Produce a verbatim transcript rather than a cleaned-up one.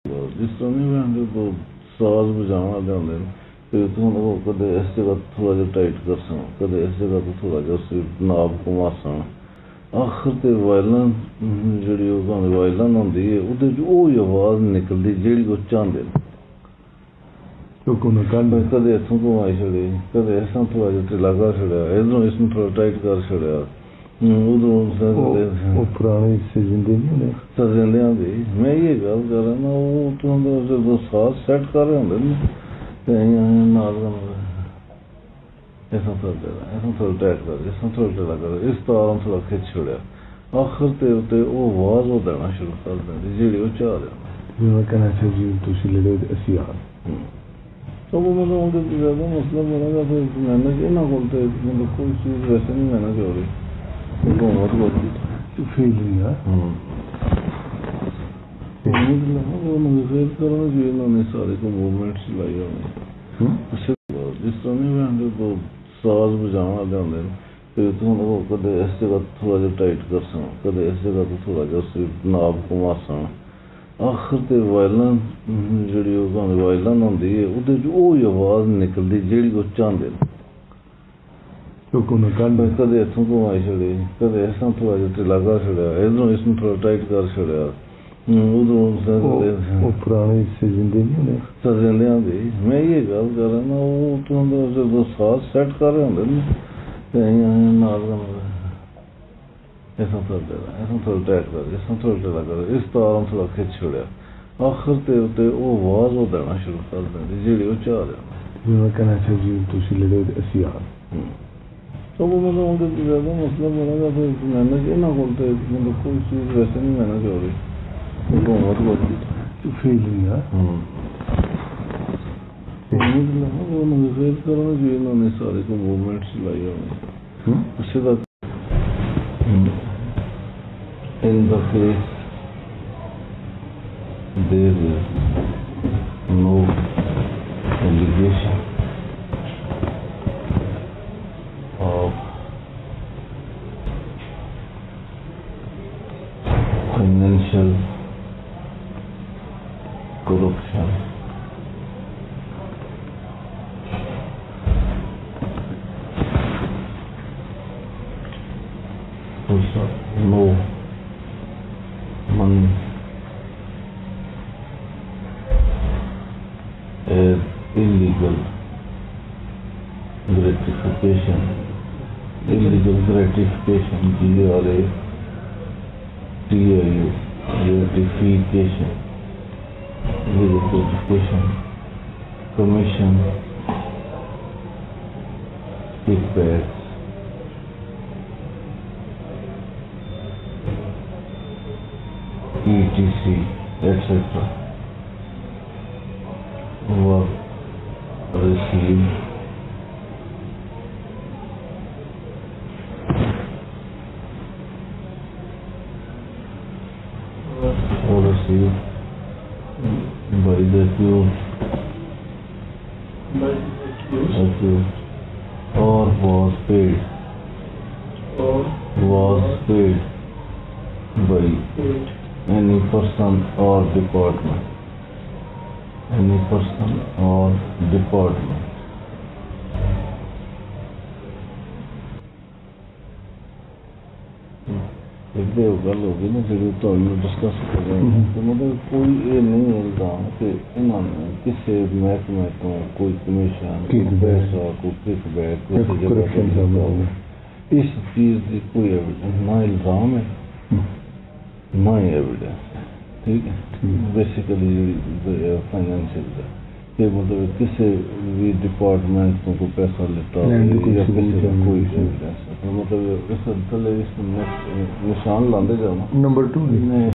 जिस तरह नहीं मैं तो साज बजाना लिया कदे इस जगह थोड़ा जहा टाइट कर सन कदे इस जगह तो थोड़ा जहा नाब घुमा सन आखिर तो वायलन जी वायलन होंगी है वो आवाज़ निकलती जी चाहते कदे इतों घुमाई छड़ी कदे इस थोड़ा जहा ढिला कर छड़िया इधरों इसमें थोड़ा टाइट कर छड़िया पुराने सजिंदे दी मैं ये गल कर रहा ना वो साथ सैट कर रहे होंगे नाल इस थोड़ा इस थोड़ा टाइट कर इस थोड़ा ढिला कर इस तार थोड़ा खिंच छड़िया आखिर तो वो आवाज़ वो देना शुरू कर देंगे जी वो चाह रहे मैं कहना चाहिए तुम लड़े असी आ तो वो मतलब उनके ज़्यादा मसला बनेगा तो मैंने इन्होंने को मतलब कोई चीज़ वैसे नहीं मैंने हो रही हुकूमत बोलती फीलिंग है फेल करना चाहिए इन्होंने सारे को मूवमेंट चलाई होनी जिस तरह नहीं मैं तो साज बजाना लिया कदे इस जगह थोड़ा जहा टाइट कर सन कदे इस जगह तो थोड़ा जहा नाब घुमा सन आखिर तो वायलन जी वायलन होंगी है वो आवाज़ निकलती जी चाहते कदे इतों घुमाई छड़ी कदे इस थोड़ा जहा ढिला कर छड़िया इधरों इसमें थोड़ा टाइट कर छड़िया उधरों पुराने सजिंदे सजिंदे दी मैं ये गल कर रहा ना वो साथ सैट कर रहे होंगे नाल इस थोड़ा इस थोड़ा टाइट कर इस थोड़ा ढिला कर इस तार थोड़ा खिंच छड़िया आखिर तो वो आवाज़ वो देना शुरू कर देंगे जी वो चाह रहे मैं कहना चाहिए तुम लड़े असी आ तो वो मतलब उनके ज़्यादा मसला बनेगा तो मैंने इन्होंने को मतलब कोई चीज़ वैसे नहीं मैंने हो रही हुकूमत बोलती फीलिंग है फेल करना चाहिए इन्होंने सारे को मूवमेंट चलाई होनी उससे तक in the case there is no allegation of financial corruption no money as illegal gratification illegal gratification G R A T I U gratification illegal gratification commission kickbacks et cetera et cetera were received or received by the accused accused or was paid or was paid by any person or department any person or department एक गल होगी ना जी तो discuss कर रहे हैं तो मतलब कोई ये नहीं मिलता कि इन्होंने किसी महकमे तो कोई कमीशन कोई पैसा कोई किकबैक इस चीज़ की कोई ना इल्ज़ाम है ना ही एविडेंस है ठीक है बेसिकली फाइनेंशियल का कि मतलब किसी भी डिपार्टमेंट को कोई पैसा लेता हो या किसी का कोई एविडेंस है तो मतलब इस थले इस निशान लाते जाओ नंबर टू